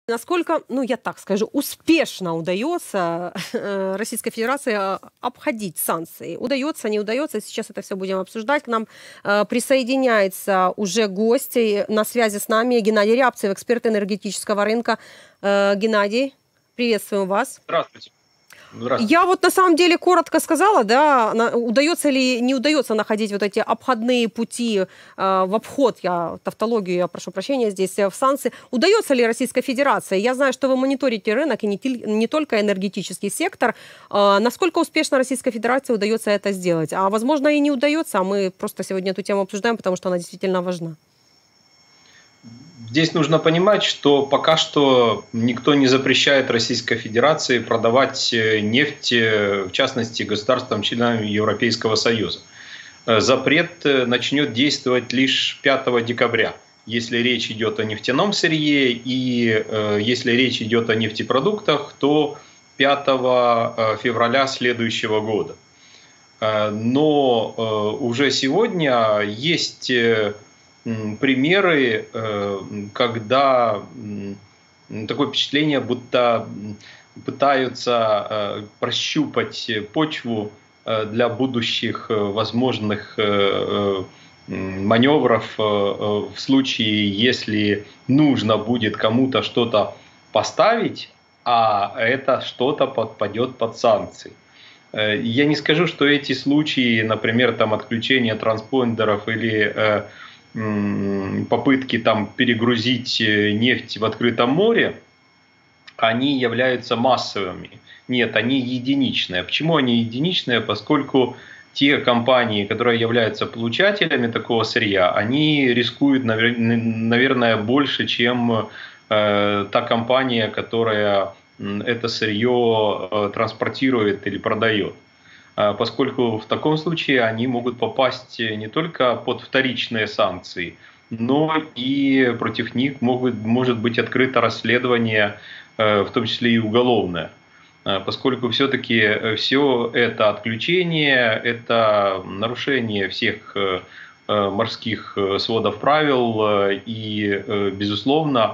Насколько, ну я так скажу, успешно удается Российской Федерации обходить санкции? Удается, не удается? Сейчас это все будем обсуждать. К нам присоединяется уже гость на связи с нами Геннадий Рябцев, эксперт энергетического рынка. Геннадий, приветствуем вас. Здравствуйте. Здравствуйте. Я вот на самом деле коротко сказала, да, удается ли, не удается находить вот эти обходные пути в обход, тавтологию, я прошу прощения здесь, в санкции. Удается ли Российской Федерации? Я знаю, что вы мониторите рынок и не только энергетический сектор. Насколько успешно Российской Федерации удается это сделать? А возможно и не удается, а мы просто сегодня эту тему обсуждаем, потому что она действительно важна. Здесь нужно понимать, что пока что никто не запрещает Российской Федерации продавать нефть, в частности, государствам-членам Европейского Союза. Запрет начнет действовать лишь 5 декабря, если речь идет о нефтяном сырье, и если речь идет о нефтепродуктах, то 5 февраля следующего года. Но уже сегодня есть примеры, когда такое впечатление, будто пытаются прощупать почву для будущих возможных маневров в случае, если нужно будет кому-то что-то поставить, а это что-то подпадет под санкции. Я не скажу, что эти случаи, например, там отключения транспондеров или попытки там перегрузить нефть в открытом море, они являются массовыми. Нет, они единичные. Почему они единичные? Поскольку те компании, которые являются получателями такого сырья, они рискуют, наверное, больше, чем та компания, которая это сырье транспортирует или продает. Поскольку в таком случае они могут попасть не только под вторичные санкции, но и против них может быть открыто расследование, в том числе и уголовное. Поскольку все-таки все это отключение, это нарушение всех морских сводов правил, и, безусловно,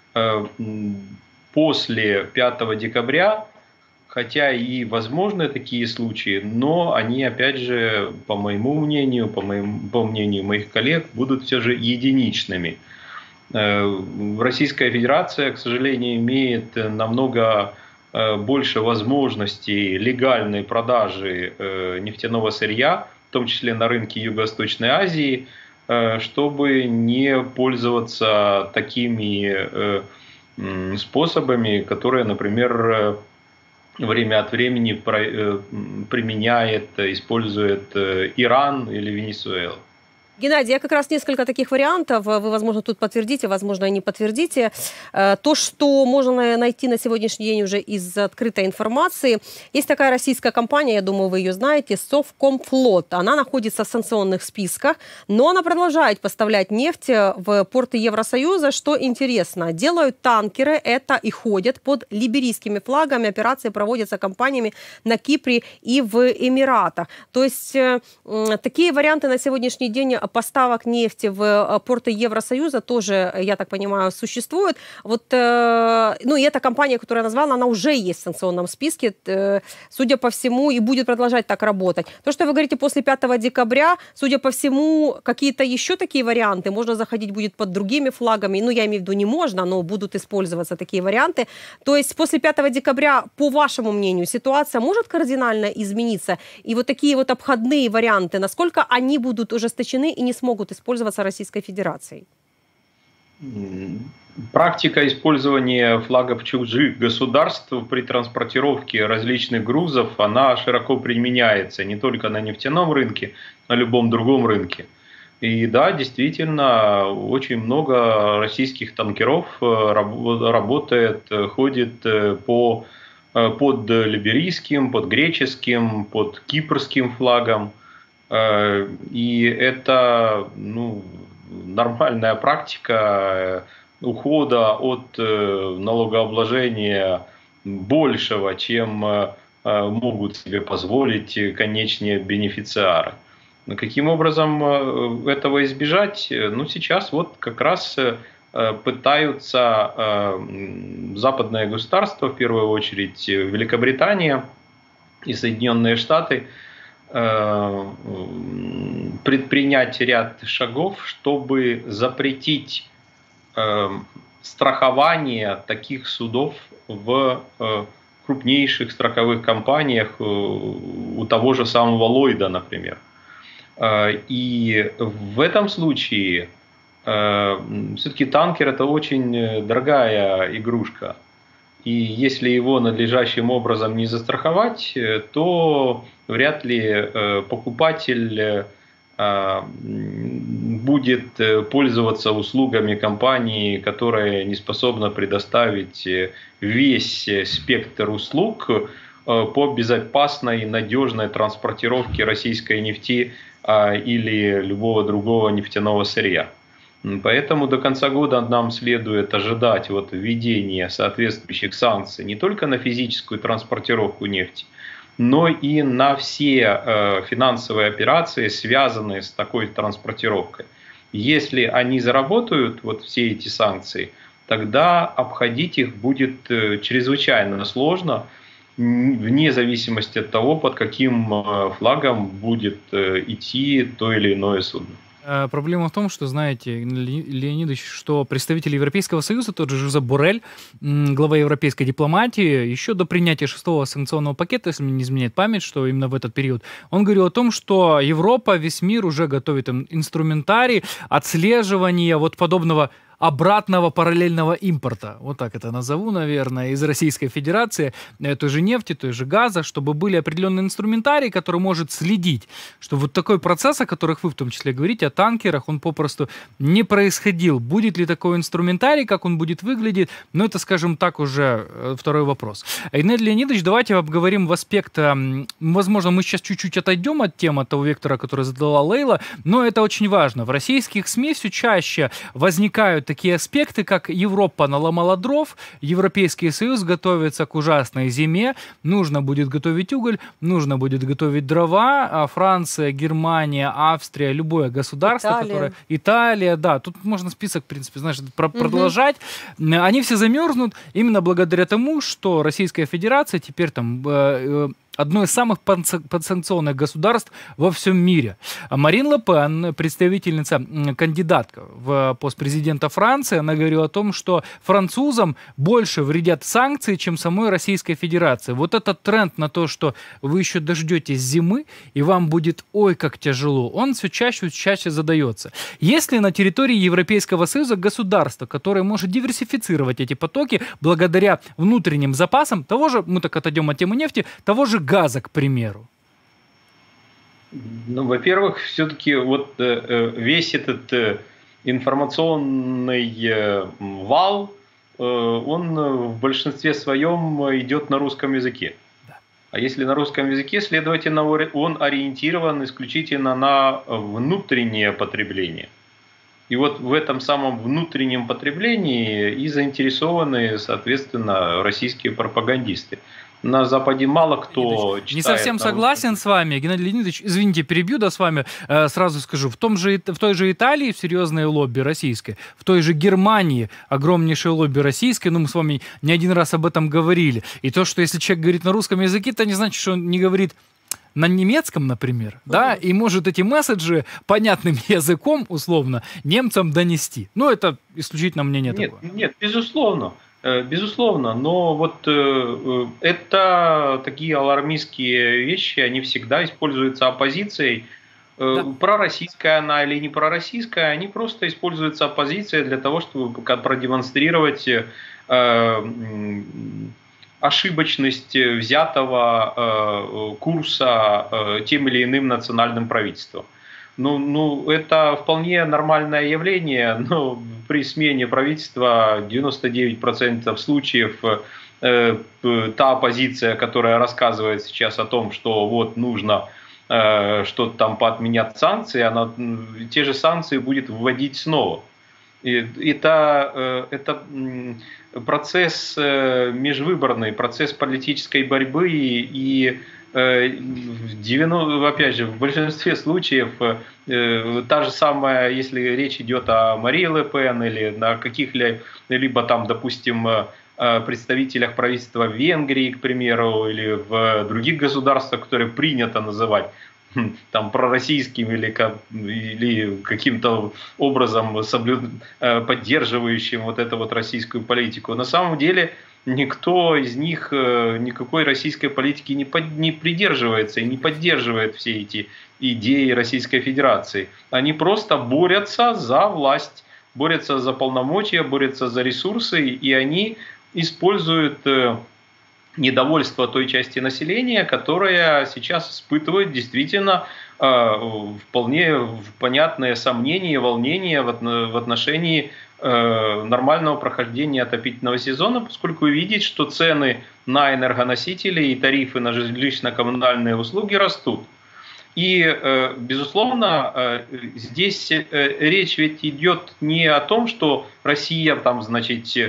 после 5 декабря, хотя и возможны такие случаи, но они, опять же, по моему мнению, по мнению моих коллег, будут все же единичными. Российская Федерация, к сожалению, имеет намного больше возможностей легальной продажи нефтяного сырья, в том числе на рынке Юго-Восточной Азии, чтобы не пользоваться такими способами, которые, например, время от времени применяет, использует Иран или Венесуэла. Геннадий, я как раз несколько таких вариантов, вы, возможно, тут подтвердите, возможно, и не подтвердите. То, что можно найти на сегодняшний день уже из открытой информации. Есть такая российская компания, я думаю, вы ее знаете, Совкомфлот. Она находится в санкционных списках, но она продолжает поставлять нефть в порты Евросоюза. Что интересно, делают танкеры это и ходят под либерийскими флагами. Операции проводятся компаниями на Кипре и в Эмиратах. То есть такие варианты на сегодняшний день поставок нефти в порты Евросоюза тоже, я так понимаю, существует. Вот, ну и эта компания, которую я назвала, она уже есть в санкционном списке, судя по всему, и будет продолжать так работать. То, что вы говорите после 5 декабря, судя по всему, какие-то еще такие варианты, можно заходить будет под другими флагами, ну я имею в виду не можно, но будут использоваться такие варианты. То есть после 5 декабря, по вашему мнению, ситуация может кардинально измениться? И вот такие вот обходные варианты, насколько они будут ужесточены и не смогут использоваться Российской Федерацией? Практика использования флагов чужих государств при транспортировке различных грузов, она широко применяется не только на нефтяном рынке, на любом другом рынке. И да, действительно, очень много российских танкеров работает, ходит под либерийским, под греческим, под кипрским флагом. И это нормальная практика ухода от налогообложения большего, чем могут себе позволить конечные бенефициары. Каким образом этого избежать? Ну, сейчас вот как раз пытаются западное государство, в первую очередь Великобритания и Соединенные Штаты, предпринять ряд шагов, чтобы запретить страхование таких судов в крупнейших страховых компаниях, у того же самого Ллойда, например. И в этом случае все-таки танкер – это очень дорогая игрушка. И если его надлежащим образом не застраховать, то вряд ли покупатель будет пользоваться услугами компании, которая не способна предоставить весь спектр услуг по безопасной и надежной транспортировке российской нефти или любого другого нефтяного сырья. Поэтому до конца года нам следует ожидать введения соответствующих санкций не только на физическую транспортировку нефти, но и на все финансовые операции, связанные с такой транспортировкой. Если они заработают, все эти санкции, тогда обходить их будет чрезвычайно сложно, вне зависимости от того, под каким флагом будет идти то или иное судно. Проблема в том, что, знаете, Леонидович, что представитель Европейского Союза, тот же Жозеп Боррель, глава европейской дипломатии, еще до принятия 6-го санкционного пакета, если мне не изменяет память, что именно в этот период, он говорил о том, что Европа, весь мир уже готовит инструментарий отслеживания подобного обратного параллельного импорта, вот так это назову, наверное, из Российской Федерации, той же нефти, той же газа, чтобы были определенные инструментарии, который может следить, чтобы такой процесс, о которых вы в том числе говорите, о танкерах, он попросту не происходил. Будет ли такой инструментарий, как он будет выглядеть, это, скажем так, уже второй вопрос. Геннадий Леонидович, давайте обговорим в аспект, возможно, мы сейчас чуть-чуть отойдем от темы, от того вектора, который задала Лейла, но это очень важно. В российских СМИ все чаще возникают такие аспекты, как Европа наломала дров, Европейский Союз готовится к ужасной зиме, нужно будет готовить уголь, нужно будет готовить дрова, а Франция, Германия, Австрия, любое государство, которое... Италия, да, тут можно список, в принципе, продолжать. Они все замерзнут именно благодаря тому, что Российская Федерация теперь одно из самых подсанкционных государств во всем мире. Марин Ле Пен, представительница, кандидатка в пост президента Франции, она говорила о том, что французам больше вредят санкции, чем самой Российской Федерации. Вот этот тренд на то, что вы еще дождетесь зимы, и вам будет ой как тяжело, он все чаще и чаще задается. Если на территории Европейского Союза государство, которое может диверсифицировать эти потоки благодаря внутренним запасам того же, мы так отойдем от темы нефти, того же газа, к примеру? Во-первых, все-таки весь этот информационный вал, он в большинстве своем идет на русском языке. Да. А если на русском языке, следовательно, он ориентирован исключительно на внутреннее потребление. И в этом самом внутреннем потреблении и заинтересованы, соответственно, российские пропагандисты. На Западе мало кто читает. Не совсем согласен с вами, Геннадий Леонидович. Извините, перебью, с вами сразу скажу. В той же Италии серьезное лобби российское, в той же Германии огромнейшее лобби российское, мы с вами не один раз об этом говорили. И то, что если человек говорит на русском языке, это не значит, что он не говорит на немецком, например, да, и может эти месседжи понятным языком, условно, немцам донести. Это исключительно мнение такое. Нет, безусловно. Безусловно, но это такие алармистские вещи, они всегда используются оппозицией. Да. Пророссийская она или не пророссийская, они просто используются оппозицией для того, чтобы продемонстрировать ошибочность взятого курса тем или иным национальным правительством. Это вполне нормальное явление, но при смене правительства 99% случаев та оппозиция, которая рассказывает сейчас о том, что нужно что-то там поотменять санкции, те же санкции будет вводить снова. Это процесс межвыборный, процесс политической борьбы, и опять же, в большинстве случаев та же самая, если речь идет о Марии Ле Пен или на каких-либо там, допустим, представителях правительства Венгрии, к примеру, или в других государствах, которые принято называть там пророссийским или каким-то образом поддерживающим вот эту вот российскую политику. На самом деле никто из них никакой российской политики не придерживается и не поддерживает все эти идеи Российской Федерации. Они просто борются за власть, борются за полномочия, борются за ресурсы, и они используют недовольство той части населения, которая сейчас испытывает действительно вполне понятные сомнения и волнения в отношении нормального прохождения отопительного сезона, поскольку видит, что цены на энергоносители и тарифы на жилищно-коммунальные услуги растут. И, безусловно, здесь речь ведь идет не о том, что Россия там, значит,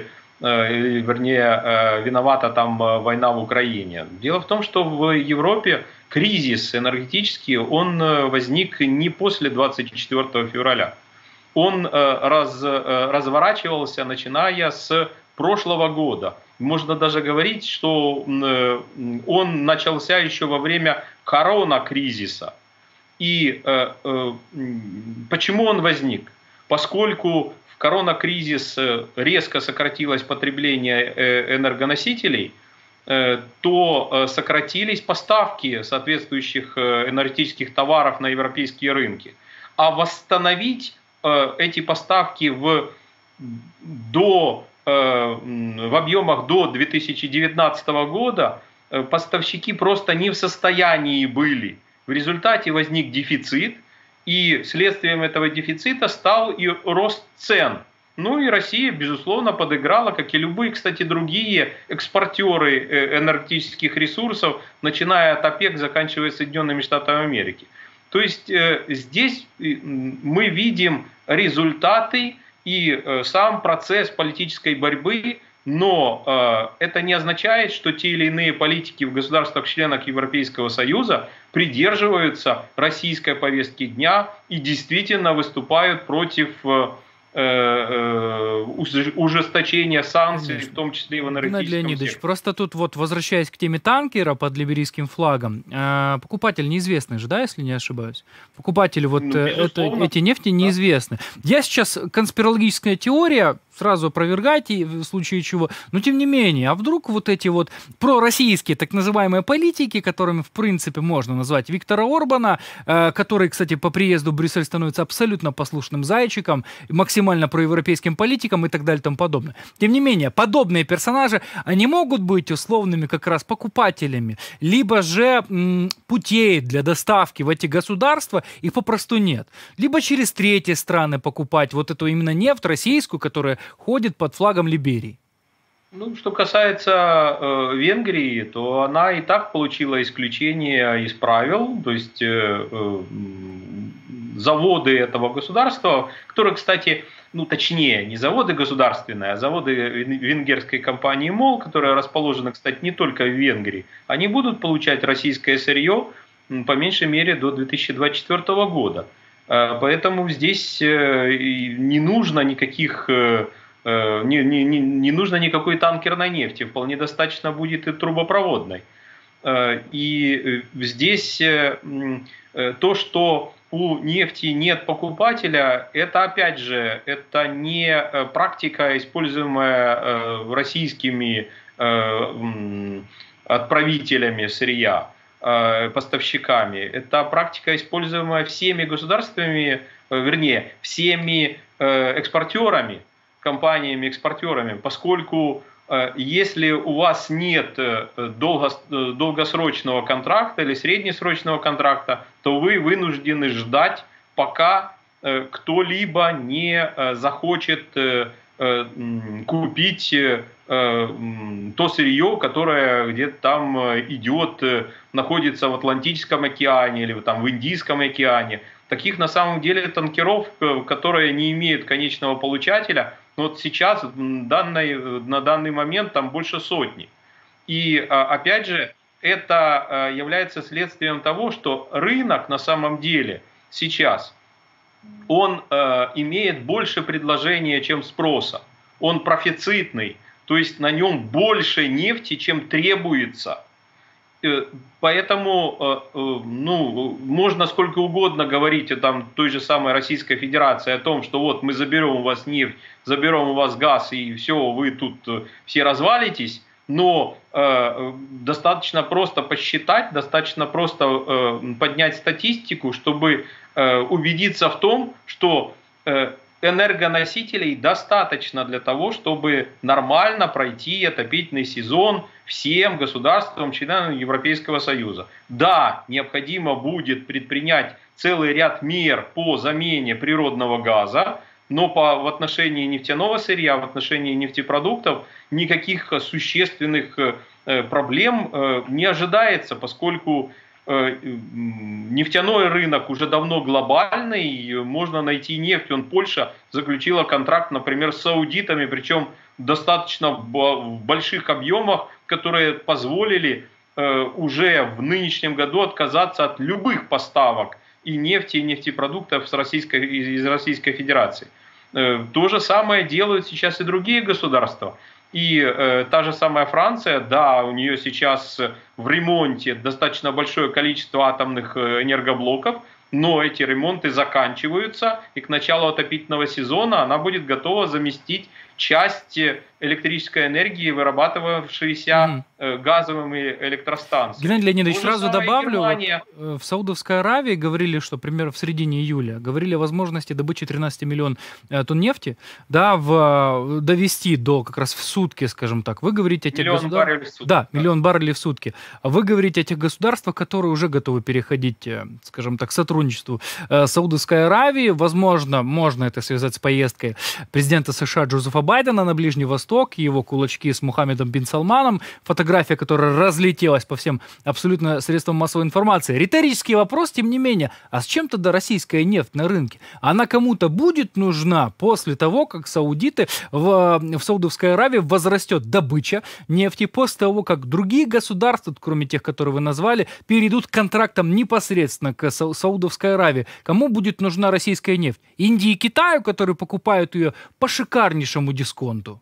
виновата там война в Украине. Дело в том, что в Европе кризис энергетический, он возник не после 24 февраля. Он разворачивался, начиная с прошлого года. Можно даже говорить, что он начался еще во время коронакризиса. И почему он возник? Поскольку в коронакризис резко сократилось потребление энергоносителей, то сократились поставки соответствующих энергетических товаров на европейские рынки. А восстановить эти поставки в объемах до 2019 года поставщики просто не в состоянии были. В результате возник дефицит, и следствием этого дефицита стал и рост цен. Ну и Россия, безусловно, подыграла, как и любые, кстати, другие экспортеры энергетических ресурсов, начиная от ОПЕК, заканчивая Соединенными Штатами Америки. То есть здесь мы видим результаты и сам процесс политической борьбы, но это не означает, что те или иные политики в государствах-членах Европейского Союза придерживаются российской повестки дня и действительно выступают против ужесточения санкций, конечно, в том числе и в энергетическом Геннадий Леонидович, секторе. просто тут вот, возвращаясь к теме танкера под либерийским флагом, покупатель неизвестный же, да, если не ошибаюсь? Покупатели вот эти нефти неизвестны. Я сейчас, конспирологическая теория, сразу опровергайте, в случае чего, но тем не менее, а вдруг вот эти вот пророссийские так называемые политики, которыми в принципе можно назвать Виктора Орбана, который, кстати, по приезду в Брюссель становится абсолютно послушным зайчиком, максимально проевропейским политиком и так далее и тому подобное. Тем не менее, подобные персонажи, они могут быть условными как раз покупателями, либо же путей для доставки в эти государства их попросту нет. Либо через третьи страны покупать вот эту именно нефть российскую, которая ходит под флагом Либерии. Ну, что касается Венгрии, то она и так получила исключение из правил, то есть заводы этого государства, которые, кстати, ну точнее, не заводы государственные, а заводы венгерской компании МОЛ, которая расположена, кстати, не только в Венгрии, они будут получать российское сырье по меньшей мере до 2024 года. Поэтому здесь не нужно никаких... Не нужно никакой танкерной нефти, вполне достаточно будет и трубопроводной. И здесь то, что у нефти нет покупателя, это опять же, это не практика, используемая российскими отправителями сырья, поставщиками. Это практика, используемая всеми государствами, вернее, всеми экспортерами, компаниями-экспортерами, поскольку если у вас нет долгосрочного контракта или среднесрочного контракта, то вы вынуждены ждать, пока кто-либо не захочет купить то сырье, которое где-то там идет, находится в Атлантическом океане или там в Индийском океане. Таких на самом деле танкеров, которые не имеют конечного получателя, вот сейчас на данный момент там больше сотни. И опять же, это является следствием того, что рынок на самом деле сейчас, он имеет больше предложения, чем спроса. Он профицитный. То есть на нем больше нефти, чем требуется. Поэтому можно сколько угодно говорить о той же самой Российской Федерации, о том, что вот мы заберем у вас нефть, заберем у вас газ, и все, вы тут все развалитесь. Но достаточно просто посчитать, достаточно просто поднять статистику, чтобы убедиться в том, что энергоносителей достаточно для того, чтобы нормально пройти отопительный сезон всем государствам, членам Европейского Союза. Да, необходимо будет предпринять целый ряд мер по замене природного газа, но в отношении нефтяного сырья, в отношении нефтепродуктов никаких существенных проблем не ожидается, поскольку нефтяной рынок уже давно глобальный, можно найти нефть. Польша заключила контракт, например, с саудитами, причем достаточно в больших объемах, которые позволили уже в нынешнем году отказаться от любых поставок и нефти, и нефтепродуктов из Российской Федерации. То же самое делают сейчас и другие государства. И та же самая Франция, да, у нее сейчас в ремонте достаточно большое количество атомных энергоблоков, но эти ремонты заканчиваются, и к началу отопительного сезона она будет готова заместить часть электрической энергии, вырабатывавшейся газовыми электростанциями. Геннадий Леонидович, сразу добавлю, в Саудовской Аравии говорили, что примерно в середине июля, говорили о возможности добычи 13 миллионов тонн нефти, да, довести до как раз в сутки, скажем так. Вы говорите о тех государствах... Да, миллион баррелей в сутки. Вы говорите о тех государствах, которые уже готовы переходить, скажем так, к сотрудничеству с Саудовской Аравией. Возможно, можно это связать с поездкой президента США Джозефа Байдена на Ближний Восток, его кулачки с Мухаммедом бин Салманом, фотография, которая разлетелась по всем абсолютно средствам массовой информации. Риторический вопрос, тем не менее, а с чем тогда российская нефть на рынке? Она кому-то будет нужна после того, как саудиты в Саудовской Аравии возрастет добыча нефти, после того, как другие государства, кроме тех, которые вы назвали, перейдут к контрактам непосредственно к Саудовской Аравии. Кому будет нужна российская нефть? Индии и Китаю, которые покупают ее по шикарнейшему дисконту?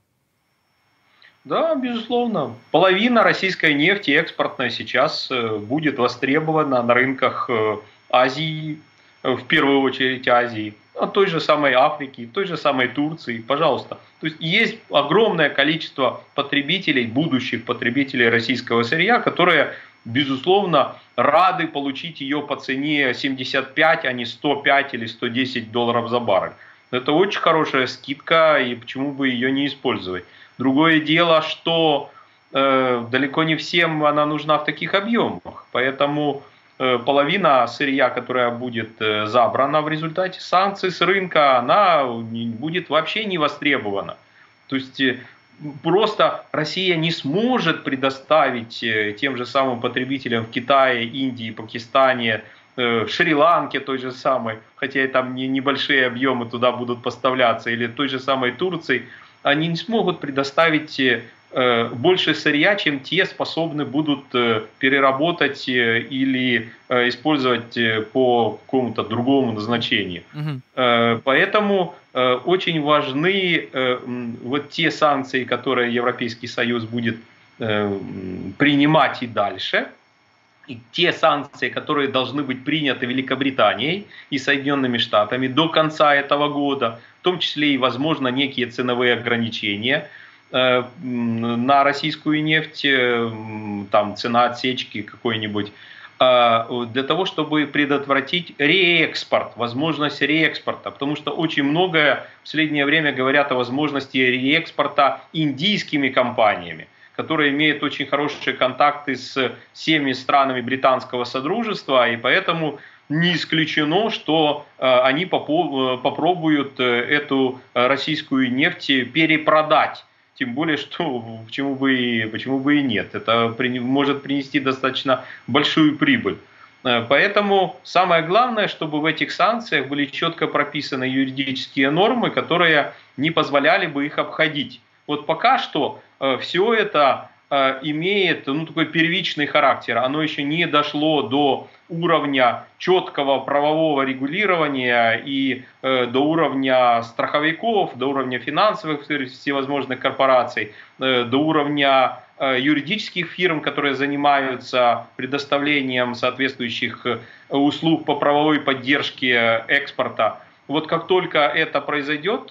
Да, безусловно. Половина российской нефти экспортной сейчас будет востребована на рынках Азии, в первую очередь Азии, той же самой Африки, той же самой Турции, пожалуйста. То есть огромное количество потребителей, будущих потребителей российского сырья, которые, безусловно, рады получить ее по цене 75, а не 105 или 110 долларов за баррель. Это очень хорошая скидка, и почему бы ее не использовать. Другое дело, что далеко не всем она нужна в таких объемах. Поэтому половина сырья, которая будет забрана в результате санкций с рынка, она будет вообще не востребована. То есть просто Россия не сможет предоставить тем же самым потребителям в Китае, Индии, Пакистане, Шри-Ланке той же самой, хотя и там небольшие объемы туда будут поставляться, или той же самой Турции, они не смогут предоставить больше сырья, чем те способны будут переработать или использовать по какому-то другому назначению. Поэтому очень важны вот те санкции, которые Европейский Союз будет принимать и дальше, и те санкции, которые должны быть приняты Великобританией и Соединенными Штатами до конца этого года, в том числе и, возможно, некие ценовые ограничения на российскую нефть, там цена отсечки какой-нибудь, для того, чтобы предотвратить реэкспорт, возможность реэкспорта, потому что очень многое в последнее время говорят о возможности реэкспорта индийскими компаниями, которые имеют очень хорошие контакты с всеми странами британского содружества, и поэтому не исключено, что они попробуют эту российскую нефть перепродать. Тем более, что почему бы и нет. Это может принести достаточно большую прибыль. Поэтому самое главное, чтобы в этих санкциях были четко прописаны юридические нормы, которые не позволяли бы их обходить. Вот пока что все это имеет такой первичный характер. Оно еще не дошло до уровня четкого правового регулирования и до уровня страховиков, до уровня финансовых всевозможных корпораций, до уровня юридических фирм, которые занимаются предоставлением соответствующих услуг по правовой поддержке экспорта. Вот как только это произойдет,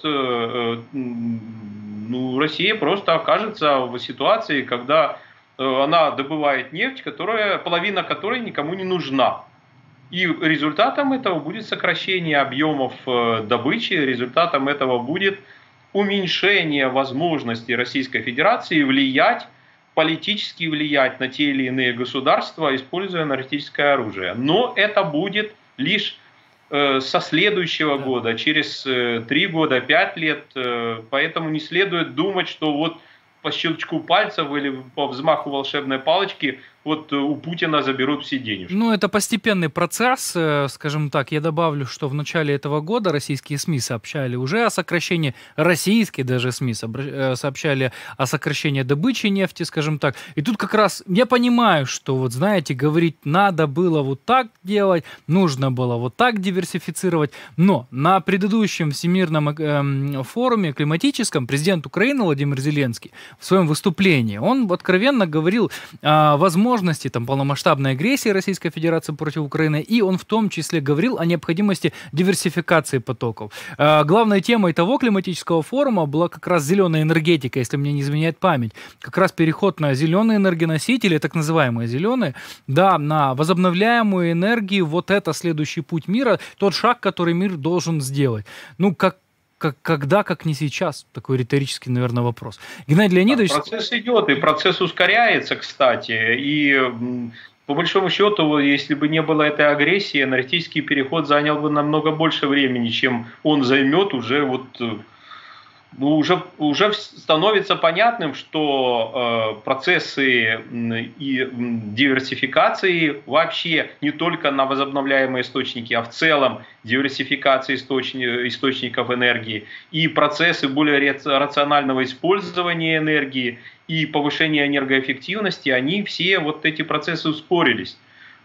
Россия просто окажется в ситуации, когда она добывает нефть, половина которой никому не нужна. И результатом этого будет сокращение объемов добычи, результатом этого будет уменьшение возможностей Российской Федерации политически влиять на те или иные государства, используя наркотическое оружие. Но это будет лишь со следующего года, через 3 года, 5 лет. Поэтому не следует думать, что вот по щелчку пальцев или по взмаху волшебной палочки вот у Путина заберут все денежки. Это постепенный процесс, скажем так. Я добавлю, что в начале этого года российские СМИ сообщали уже о сокращении, российские даже СМИ сообщали о сокращении добычи нефти, скажем так. И тут как раз я понимаю, что вот знаете, говорить надо было вот так делать, нужно было вот так диверсифицировать. Но на предыдущем Всемирном форуме климатическом президент Украины Владимир Зеленский в своем выступлении, он откровенно говорил о возможности полномасштабной агрессии Российской Федерации против Украины, и он в том числе говорил о необходимости диверсификации потоков. Главной темой того климатического форума была как раз зеленая энергетика, если мне не изменяет память. Как раз переход на зеленые энергоносители, так называемые зеленые, на возобновляемую энергию, вот это следующий путь мира, тот шаг, который мир должен сделать. Когда, как не сейчас? Такой риторический, наверное, вопрос. Геннадий Леонидович... Процесс идет, и процесс ускоряется, кстати. И по большому счету, если бы не было этой агрессии, энергетический переход занял бы намного больше времени, чем он займет уже становится понятным, что процессы и диверсификации вообще не только на возобновляемые источники, а в целом диверсификации источников энергии и процессы более рационального использования энергии и повышения энергоэффективности, они все вот эти процессы ускорились.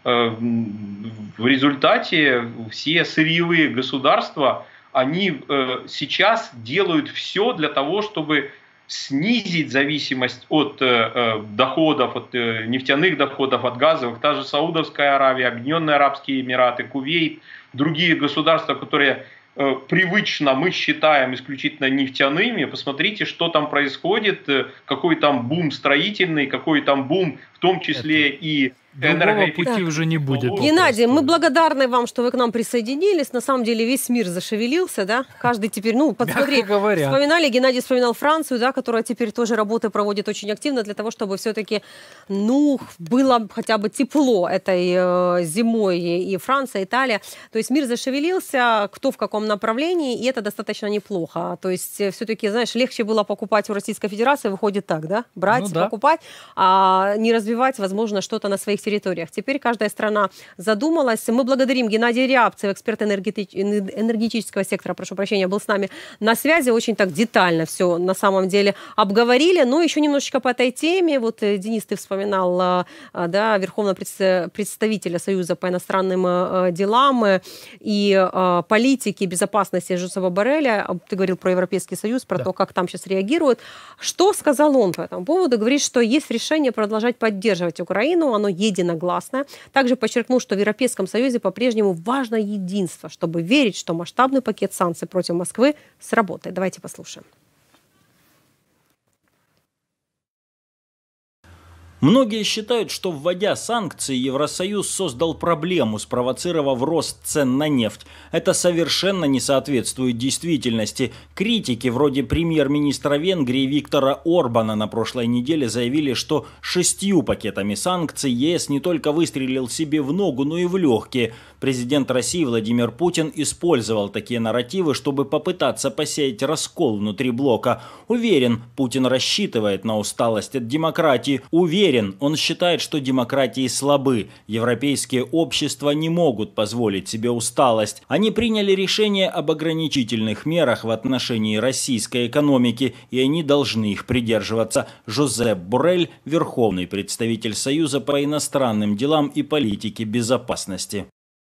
В результате все сырьевые государства они сейчас делают все для того, чтобы снизить зависимость от доходов, от нефтяных доходов, от газовых. Та же Саудовская Аравия, Объединенные Арабские Эмираты, Кувейт, другие государства, которые привычно мы считаем исключительно нефтяными. Посмотрите, что там происходит, какой там бум строительный, какой там бум, в том числе и другого пути уже не будет. Геннадий, мы благодарны вам, что вы к нам присоединились. На самом деле весь мир зашевелился, да? Каждый теперь, посмотри, вспоминали, Геннадий вспоминал Францию, да, которая теперь тоже работы проводит очень активно для того, чтобы все-таки, было хотя бы тепло этой зимой, и Франция, Италия. То есть мир зашевелился, кто в каком направлении, и это достаточно неплохо. То есть все-таки, знаешь, легче было покупать в Российской Федерации, выходит так, да? Брать, покупать, а не развивать, возможно, что-то на своих территориях. Теперь каждая страна задумалась. Мы благодарим Геннадия Рябцева, эксперта энергетического сектора, прошу прощения, был с нами на связи. Очень так детально все на самом деле обговорили. Но еще немножечко по этой теме. Вот, Денис, ты вспоминал, верховного представителя Союза по иностранным делам и политике безопасности Жозепа Борреля. Ты говорил про Европейский Союз, про то, как там сейчас реагируют. Что сказал он по этому поводу? Говорит, что есть решение продолжать поддерживать Украину. Оно единогласное. Также подчеркнул, что в Европейском Союзе по-прежнему важно единство, чтобы верить, что масштабный пакет санкций против Москвы сработает. Давайте послушаем. Многие считают, что, вводя санкции, Евросоюз создал проблему, спровоцировав рост цен на нефть. Это совершенно не соответствует действительности. Критики, вроде премьер-министра Венгрии Виктора Орбана, на прошлой неделе заявили, что 6 пакетами санкций ЕС не только выстрелил себе в ногу, но и в легкие. Президент России Владимир Путин использовал такие нарративы, чтобы попытаться посеять раскол внутри блока. Уверен, Путин рассчитывает на усталость от демократии. Уверен, уверен, он считает, что демократии слабы. Европейские общества не могут позволить себе усталость. Они приняли решение об ограничительных мерах в отношении российской экономики, и они должны их придерживаться. Жозеп Боррель, верховный представитель Союза по иностранным делам и политике безопасности.